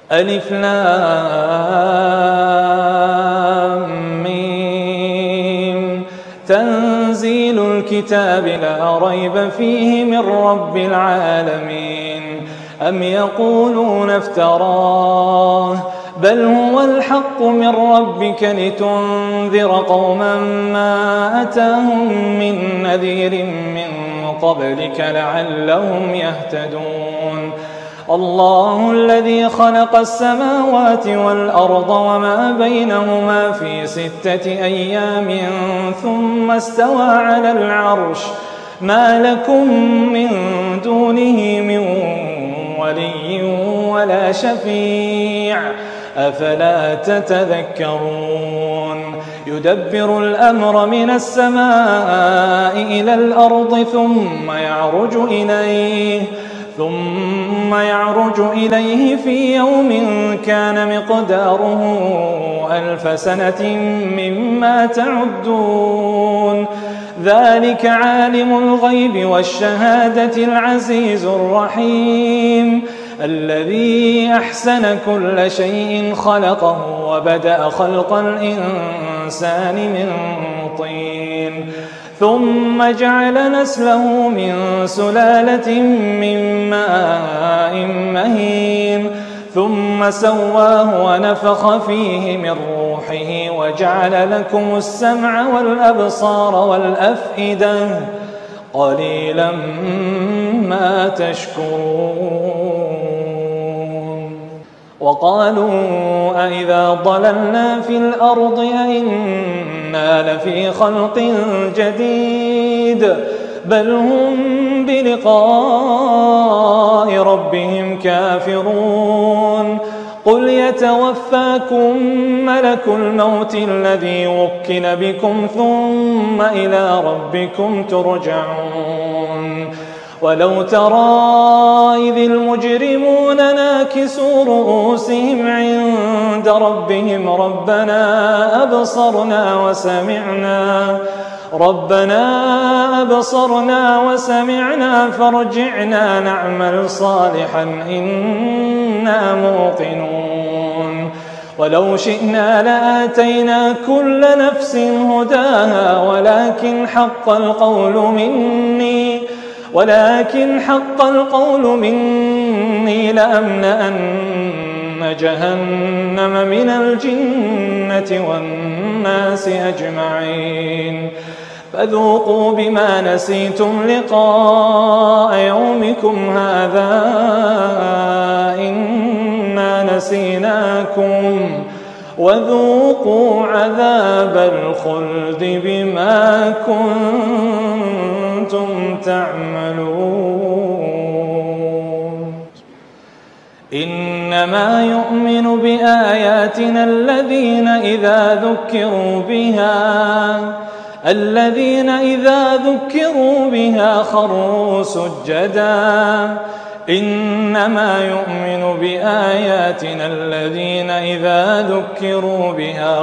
ألف لام ميم. تنزيل الكتاب لا ريب فيه من رب العالمين. أم يقولون افتراه بل هو الحق من ربك لتنذر قوما ما أتاهم من نذير من قبلك لعلهم يهتدون. الله الذي خلق السماوات والأرض وما بينهما في 6 أيام ثم استوى على العرش ما لكم من دونه من ولي ولا شفيع أفلا تتذكرون. يدبر الأمر من السماء إلى الأرض ثم يعرج إليه في يوم كان مقداره 1000 سنة مما تعدون. ذلك عالم الغيب والشهادة العزيز الرحيم الذي أحسن كل شيء خلقه وبدأ خلق الإنسان من طين ثم جعل نسله من سلالة من ماء مهين ثم سواه ونفخ فيه من روحه وجعل لكم السمع والأبصار والأفئدة قليلا ما تشكرون. وقالوا أإذا ضللنا في الأرض أإنا لفي خلق جديد بل هم بلقاء ربهم كافرون. قل يتوفاكم ملك الموت الذي وكل بكم ثم إلى ربكم ترجعون. ولو ترى إذ المجرمون ناكسوا رؤوسهم عند ربهم ربنا أبصرنا وسمعنا فارجعنا نعمل صالحا إنا موقنون. ولو شئنا لآتينا كل نفس هداها ولكن حق القول مني لأملأن جهنم من الجنة والناس أجمعين. فذوقوا بما نسيتم لقاء يومكم هذا إنا نسيناكم وذوقوا عذاب الخلد بما كنتم تعملون. إنما يؤمن بآياتنا الذين إذا ذكروا بها خروا سجدا. إنما يؤمن بآياتنا الذين إذا ذكروا بها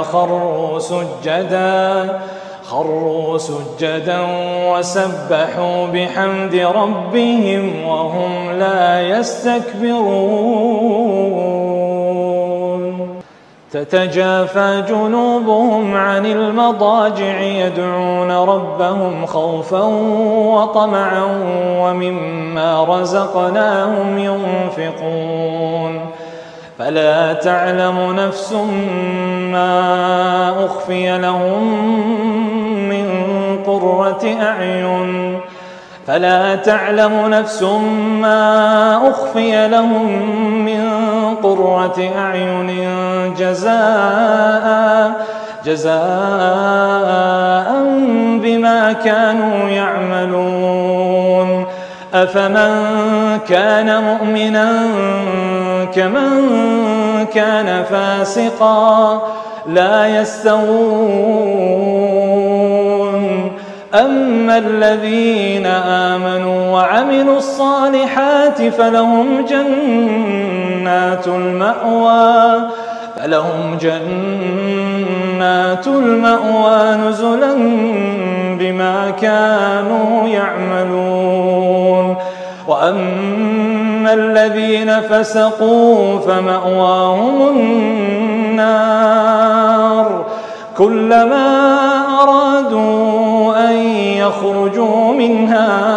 خروا سجدا وسبحوا بحمد ربهم وهم لا يستكبرون. تتجافى جنوبهم عن المضاجع يدعون ربهم خوفا وطمعا ومما رزقناهم ينفقون. فلا تعلم نفس ما أخفي لهم من قرة أعين جزاء بما كانوا يعملون. أفمن كان مؤمنا كمن كان فاسقا لا يستوون. أما الذين آمنوا وعملوا الصالحات فلهم جنات المأوى نزلا بما كانوا يعملون. وأما أما الذين فسقوا فمأواهم النار كلما أرادوا أن يخرجوا منها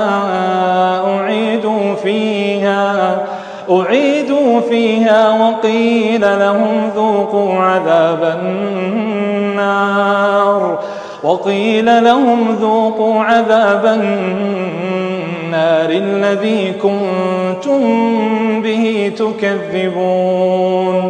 أعيدوا فيها وقيل لهم ذوقوا عذاب النار الذي كنتم به تكذبون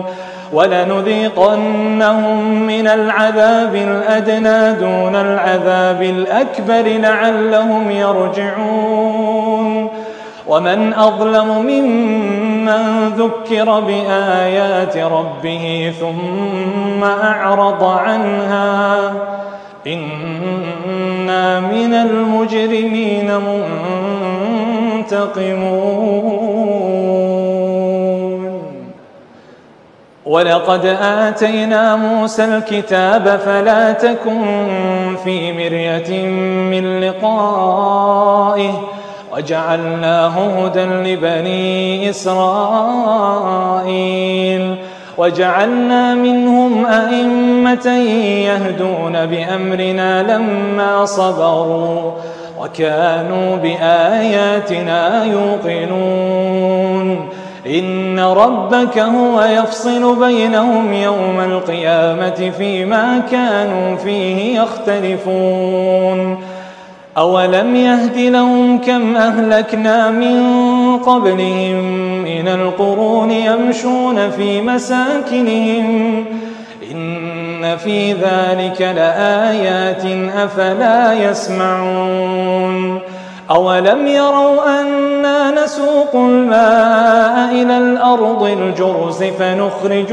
ولنذيقنهم من العذاب الأدنى دون العذاب الأكبر لعلهم يرجعون ومن أظلم ممن ذكر بآيات ربه ثم أعرض عنها إنا من المجرمين منتقمون ولقد آتينا موسى الكتاب فلا تكن في مرية من لقائه وجعلناه هدى لبني إسرائيل وجعلنا منهم أئمة يهدون بأمرنا لما صبروا وكانوا بآياتنا يوقنون إن ربك هو يفصل بينهم يوم القيامة فيما كانوا فيه يختلفون أولم يهد لهم كم أهلكنا من قبلهم من القرون يمشون في مساكنهم إن في ذلك لآيات أفلا يسمعون أولم يروا أنا نسوق الماء إلى الأرض الجرز فنخرج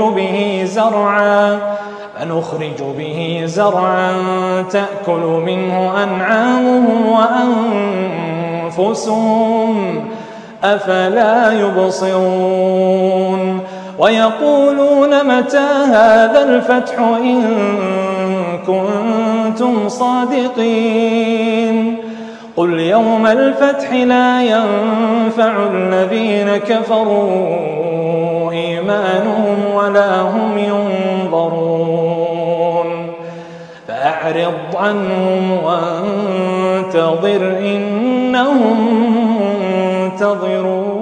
به زرعا تأكل منه أنعامهم وأنفسهم أفلا يبصرون ويقولون متى هذا الفتح إن كنتم صادقين قل يوم الفتح لا ينفع الذين كفروا إيمانهم ولا هم ينظرون فأعرض عنهم وانتظر إنهم منتظرون.